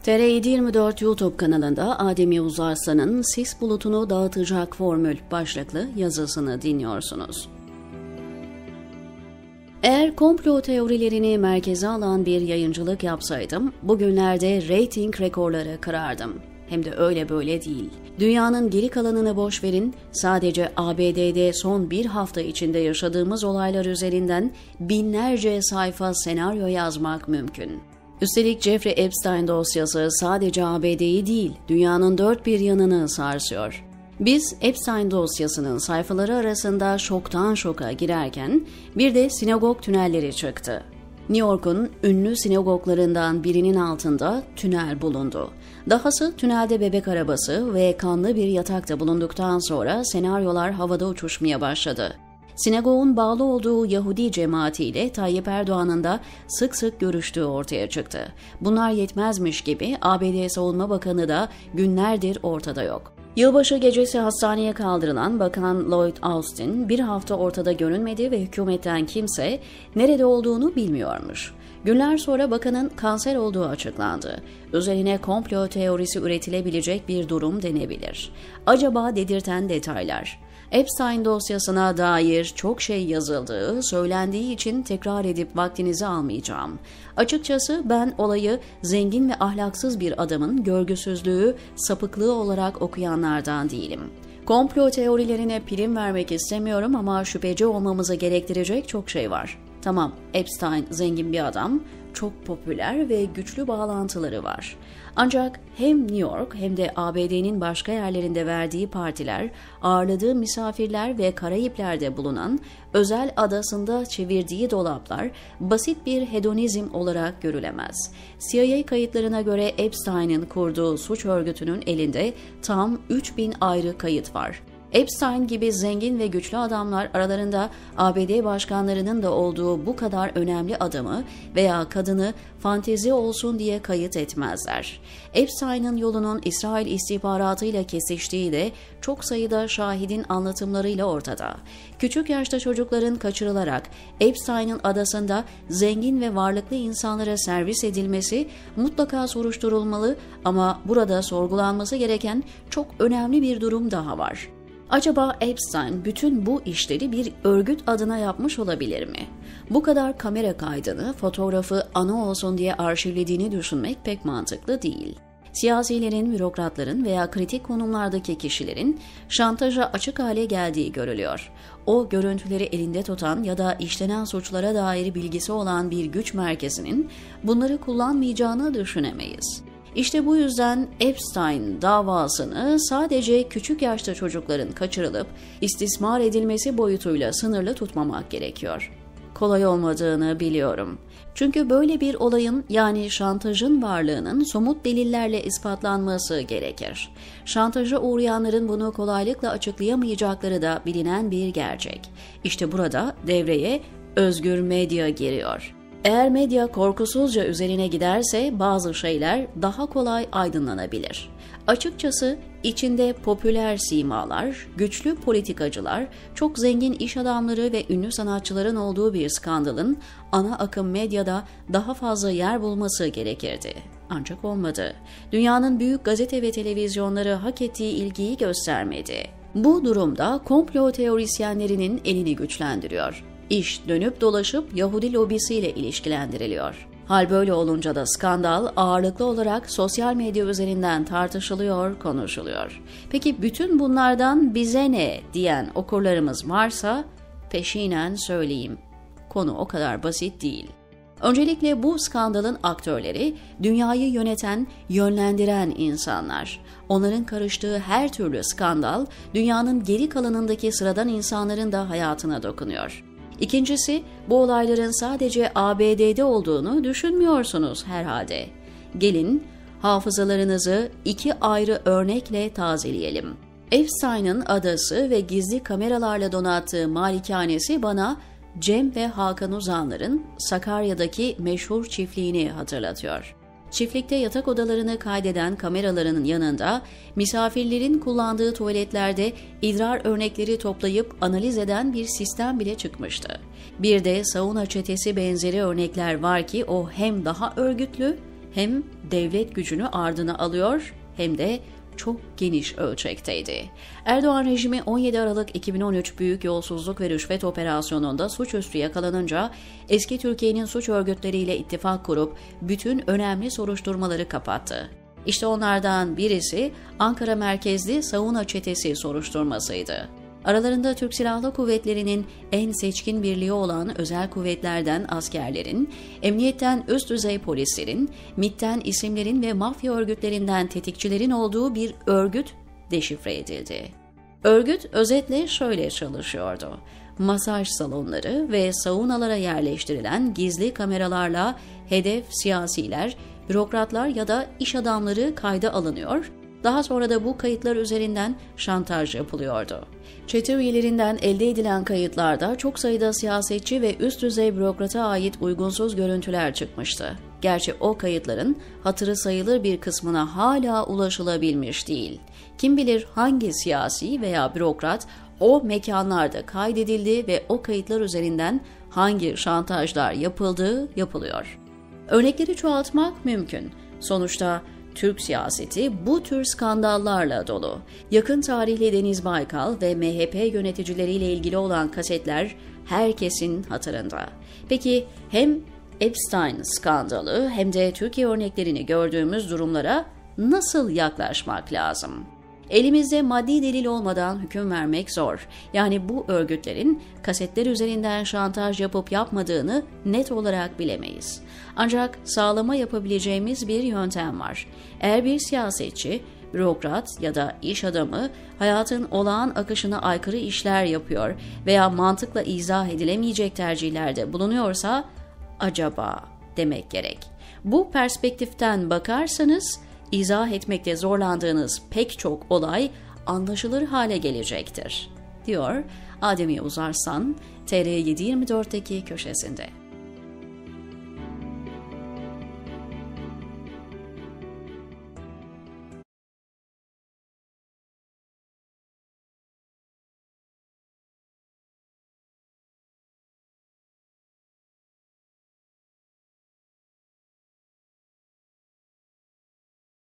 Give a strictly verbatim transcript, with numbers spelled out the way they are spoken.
T R yedi yirmi dört YouTube kanalında Adem Yavuz Arslan'ın Sis bulutunu dağıtacak formül başlıklı yazısını dinliyorsunuz. Eğer komplo teorilerini merkeze alan bir yayıncılık yapsaydım, bugünlerde reyting rekorları kırardım. Hem de öyle böyle değil. Dünyanın geri kalanını boş verin, sadece A B D'de son bir hafta içinde yaşadığımız olaylar üzerinden binlerce sayfa senaryo yazmak mümkün. Üstelik Jeffrey Epstein dosyası sadece A B D'yi değil, dünyanın dört bir yanını sarsıyor. Biz Epstein dosyasının sayfaları arasında şoktan şoka girerken bir de sinagog tünelleri çıktı. New York'un ünlü sinagoglarından birinin altında tünel bulundu. Dahası tünelde bebek arabası ve kanlı bir yatakta bulunduktan sonra senaryolar havada uçuşmaya başladı. Sinagogun bağlı olduğu Yahudi cemaatiyle Tayyip Erdoğan'ın da sık sık görüştüğü ortaya çıktı. Bunlar yetmezmiş gibi A B D Savunma Bakanı da günlerdir ortada yok. Yılbaşı gecesi hastaneye kaldırılan Bakan Lloyd Austin bir hafta ortada görünmedi ve hükümetten kimse nerede olduğunu bilmiyormuş. Günler sonra bakanın kanser olduğu açıklandı. Üzerine komplo teorisi üretilebilecek bir durum denebilir. Acaba dedirten detaylar. Epstein dosyasına dair çok şey yazıldığı, söylendiği için tekrar edip vaktinizi almayacağım. Açıkçası ben olayı zengin ve ahlaksız bir adamın görgüsüzlüğü, sapıklığı olarak okuyanlardan değilim. Komplo teorilerine prim vermek istemiyorum ama şüpheci olmamızı gerektirecek çok şey var. Tamam, Epstein zengin bir adam, çok popüler ve güçlü bağlantıları var. Ancak hem New York hem de A B D'nin başka yerlerinde verdiği partiler, ağırladığı misafirler ve Karayipler'de bulunan özel adasında çevirdiği dolaplar basit bir hedonizm olarak görülemez. C I A kayıtlarına göre Epstein'in kurduğu suç örgütünün elinde tam üç bin ayrı kayıt var. Epstein gibi zengin ve güçlü adamlar aralarında A B D başkanlarının da olduğu bu kadar önemli adamı veya kadını fantezi olsun diye kayıt etmezler. Epstein'in yolunun İsrail istihbaratıyla kesiştiği de çok sayıda şahidin anlatımlarıyla ortada. Küçük yaşta çocukların kaçırılarak Epstein'in adasında zengin ve varlıklı insanlara servis edilmesi mutlaka soruşturulmalı ama burada sorgulanması gereken çok önemli bir durum daha var. Acaba Epstein bütün bu işleri bir örgüt adına yapmış olabilir mi? Bu kadar kamera kaydını, fotoğrafı anı olsun diye arşivlediğini düşünmek pek mantıklı değil. Siyasilerin, bürokratların veya kritik konumlardaki kişilerin şantaja açık hale geldiği görülüyor. O görüntüleri elinde tutan ya da işlenen suçlara dair bilgisi olan bir güç merkezinin bunları kullanmayacağını düşünemeyiz. İşte bu yüzden Epstein davasını sadece küçük yaşta çocukların kaçırılıp istismar edilmesi boyutuyla sınırlı tutmamak gerekiyor. Kolay olmadığını biliyorum. Çünkü böyle bir olayın yani şantajın varlığının somut delillerle ispatlanması gerekir. Şantaja uğrayanların bunu kolaylıkla açıklayamayacakları da bilinen bir gerçek. İşte burada devreye özgür medya giriyor. Eğer medya korkusuzca üzerine giderse bazı şeyler daha kolay aydınlanabilir. Açıkçası içinde popüler simalar, güçlü politikacılar, çok zengin iş adamları ve ünlü sanatçıların olduğu bir skandalın ana akım medyada daha fazla yer bulması gerekirdi. Ancak olmadı. Dünyanın büyük gazete ve televizyonları hak ettiği ilgiyi göstermedi. Bu durumda komplo teorisyenlerinin elini güçlendiriyor. İş dönüp dolaşıp Yahudi lobisiyle ilişkilendiriliyor. Hal böyle olunca da skandal ağırlıklı olarak sosyal medya üzerinden tartışılıyor, konuşuluyor. Peki bütün bunlardan bize ne diyen okurlarımız varsa peşinen söyleyeyim. Konu o kadar basit değil. Öncelikle bu skandalın aktörleri dünyayı yöneten, yönlendiren insanlar. Onların karıştığı her türlü skandal dünyanın geri kalanındaki sıradan insanların da hayatına dokunuyor. İkincisi, bu olayların sadece A B D'de olduğunu düşünmüyorsunuz herhalde. Gelin, hafızalarınızı iki ayrı örnekle tazeleyelim. Epstein'ın adası ve gizli kameralarla donattığı malikanesi bana Cem ve Hakan Uzanlar'ın Sakarya'daki meşhur çiftliğini hatırlatıyor. Çiftlikte yatak odalarını kaydeden kameraların yanında misafirlerin kullandığı tuvaletlerde idrar örnekleri toplayıp analiz eden bir sistem bile çıkmıştı. Bir de sauna çetesi benzeri örnekler var ki o hem daha örgütlü hem devlet gücünü ardına alıyor hem de çok geniş ölçekteydi. Erdoğan rejimi on yedi Aralık iki bin on üç büyük yolsuzluk ve rüşvet operasyonunda suçüstü yakalanınca eski Türkiye'nin suç örgütleriyle ittifak kurup bütün önemli soruşturmaları kapattı. İşte onlardan birisi Ankara merkezli Savuna Çetesi soruşturmasıydı. Aralarında Türk Silahlı Kuvvetleri'nin en seçkin birliği olan özel kuvvetlerden askerlerin, emniyetten üst düzey polislerin, MİT'ten isimlerin ve mafya örgütlerinden tetikçilerin olduğu bir örgüt deşifre edildi. Örgüt özetle şöyle çalışıyordu. Masaj salonları ve saunalara yerleştirilen gizli kameralarla hedef siyasiler, bürokratlar ya da iş adamları kayda alınıyor, daha sonra da bu kayıtlar üzerinden şantaj yapılıyordu. Çete üyelerinden elde edilen kayıtlarda çok sayıda siyasetçi ve üst düzey bürokrata ait uygunsuz görüntüler çıkmıştı. Gerçi o kayıtların hatırı sayılır bir kısmına hala ulaşılabilmiş değil. Kim bilir hangi siyasi veya bürokrat o mekanlarda kaydedildi ve o kayıtlar üzerinden hangi şantajlar yapıldığı yapılıyor. Örnekleri çoğaltmak mümkün. Sonuçta Türk siyaseti bu tür skandallarla dolu. Yakın tarihli Deniz Baykal ve M H P yöneticileriyle ilgili olan kasetler herkesin hatırında. Peki hem Epstein skandalı hem de Türkiye örneklerini gördüğümüz durumlara nasıl yaklaşmak lazım? Elimizde maddi delil olmadan hüküm vermek zor. Yani bu örgütlerin kasetler üzerinden şantaj yapıp yapmadığını net olarak bilemeyiz. Ancak sağlama yapabileceğimiz bir yöntem var. Eğer bir siyasetçi, bürokrat ya da iş adamı hayatın olağan akışına aykırı işler yapıyor veya mantıkla izah edilemeyecek tercihlerde bulunuyorsa acaba demek gerek. Bu perspektiften bakarsanız izah etmekte zorlandığınız pek çok olay anlaşılır hale gelecektir, diyor Adem Yavuz Arslan T R yedi yirmi dörtteki köşesinde.